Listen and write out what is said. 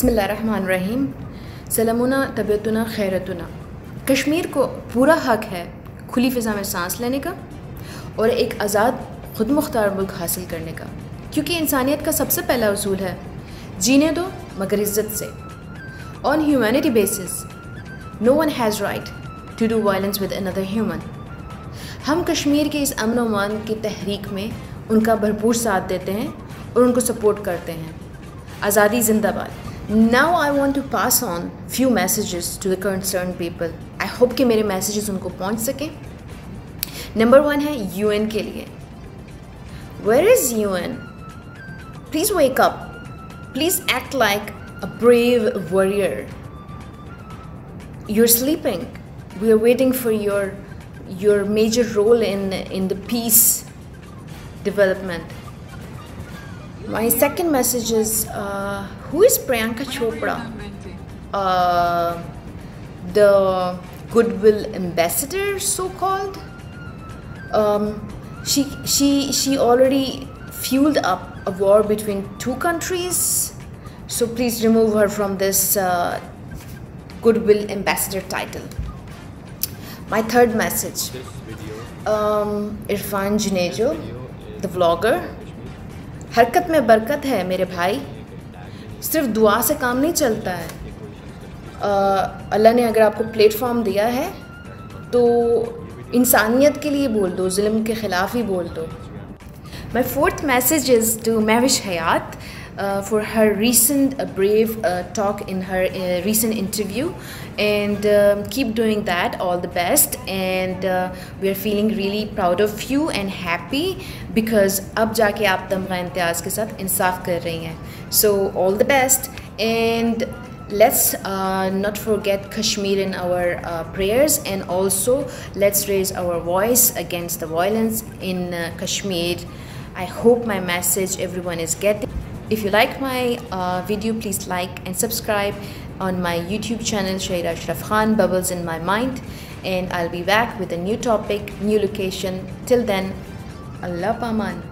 बिस्मिल्लाहिर्रहमानिर्रहीम। सलामुना तबीयतुना खैरतुना। कश्मीर को पूरा हक है खुली फ़िज़ा में सांस लेने का और एक आज़ाद ख़ुद मुख्तार मुल्क हासिल करने का, क्योंकि इंसानियत का सबसे पहला उसूल है जीने दो मगर इज़्ज़त से। On humanity basis no one has right to do violence with another human. हम कश्मीर के इस अमन व अमान की तहरीक में उनका भरपूर साथ देते हैं और उनको सपोर्ट करते हैं। आज़ादी जिंदाबाद। Now I want to pass on few messages to the concerned people. I hope कि मेरे messages उनको पहुँच सकें। नंबर 1 है UN के लिए। Where is UN? Please wake up. Please act like a brave warrior. You're sleeping. We are waiting for your major role in the peace development. My second message is who is Priyanka Chopra? The goodwill ambassador, so called. She already fueled up a war between two countries, so please remove her from this goodwill ambassador title. My third message, junejo, the vlogger. हरकत में बरकत है मेरे भाई, सिर्फ दुआ से काम नहीं चलता है। अल्लाह ने अगर आपको प्लेटफॉर्म दिया है तो इंसानियत के लिए बोल दो, जुल्म के ख़िलाफ़ ही बोल दो। My fourth message is to hayat for her recent brave talk in her recent interview, and keep doing that. All the best, and we are feeling really proud of you and happy because अब जाके आप तमगा इम्तियाज़ के साथ इंसाफ कर रही हैं। So all the best, and let's not forget Kashmir in our prayers, and also let's raise our voice against the violence in Kashmir. I hope my message everyone is getting. If you like my video, please like and subscribe on my YouTube channel Shahira Ashraf Khan, Bubbles in My Mind, and I'll be back with a new topic, new location. Till then, Allah Paman.